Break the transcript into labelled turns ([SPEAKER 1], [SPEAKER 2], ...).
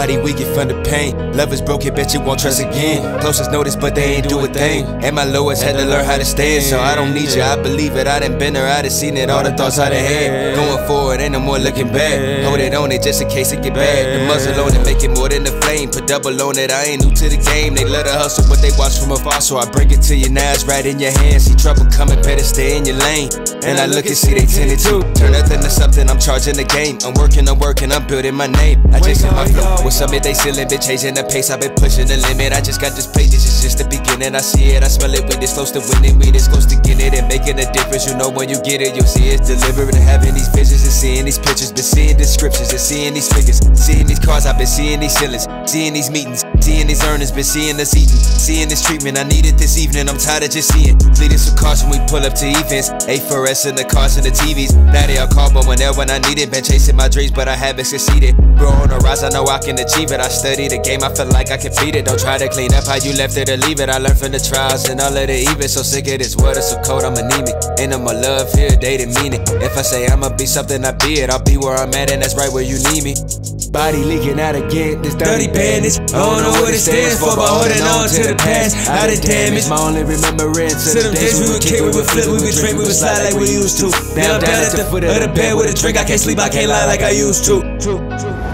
[SPEAKER 1] body weaken from the pain. Love is broken, bet you won't trust again. Closest notice, but they ain't do a thing. And my lowest had to learn how to stand. So I don't need you, I believe it. I done been there, I done seen it. All the thoughts I done had. Going forward, ain't no more looking back. Hold it on it just in case it get bad. The muzzle on it, make it more than the flame. Put double on it, I ain't new to the game. They let her hustle, but they watch from afar. So I bring it to you now, it's right in your hand. See trouble coming, better stay in your lane. And I look and see they tended to turn nothing to something, I'm charging the game. I'm working, I'm building my name. I just hit my flow with some they ceiling, been chasing the pace, I've been pushing the limit. I just got this plate, this is just the beginning. I see it, I smell it, we this close to winning, we this close to getting it and making a difference. You know when you get it, you'll see it's delivering. Having these visions and seeing these pictures, been seeing descriptions and seeing these figures, seeing these cars, I've been seeing these ceilings, seeing these meetings, seeing these earnings, been seeing us eating, seeing this treatment. I need it this evening, I'm tired of just seeing. Bleeding some cars when we pull up to events, A4S in the cars and the TVs. Now they all call, but when I need it. Been chasing my dreams, but I haven't succeeded. Bro, on the rise, I know I can achieve it. I study the game, I feel like I can beat it. Don't try to clean up how you left it or leave it. I learned from the trials and all of the events. So sick of this water, so cold, I'm anemic. Ain't no more love here, they didn't mean it. If I say I'ma be something, I be it. I'll be where I'm at, and that's right where you need me. Body leaking out again, this dirty bandage. I don't know what it stands for, but holding on to the past. Out of damage, my only remembrance. To them days we would kick, we would flip, we would drink, we would slide like we used to. Now I'm down at the foot of the bed with a drink. I can't sleep, I can't lie like I used to.